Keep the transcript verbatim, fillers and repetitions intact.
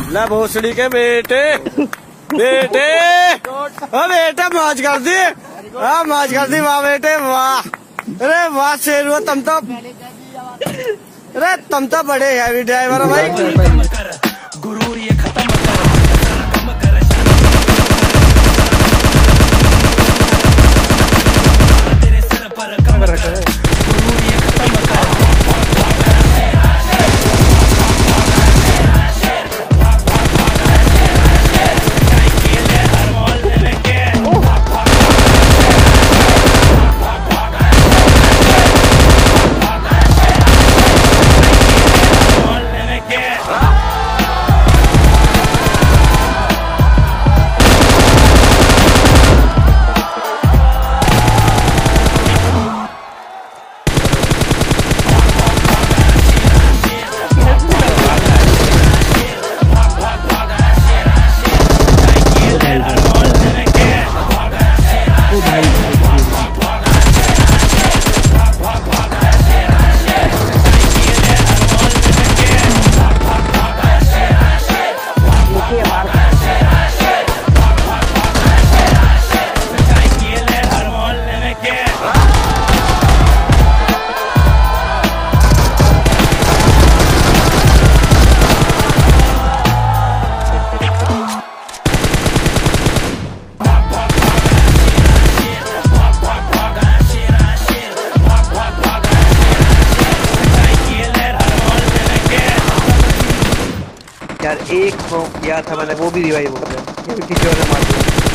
ला भोसड़ी के बेटे बेटे ओ बेटा मौज कर दी। हाँ मौज कर दी वाह बेटे वाह। अरे वाह शेर तुम तो, अरे तुम तो बड़े हैवी ड्राइवर हो भाई। गुरूर ये खत्म तेरे सिर पर कम कर, गुरूर ये खत्म कर। यार एक किया था मैंने, वो भी रिवाइव हो गया, किसी और ने मार दिया।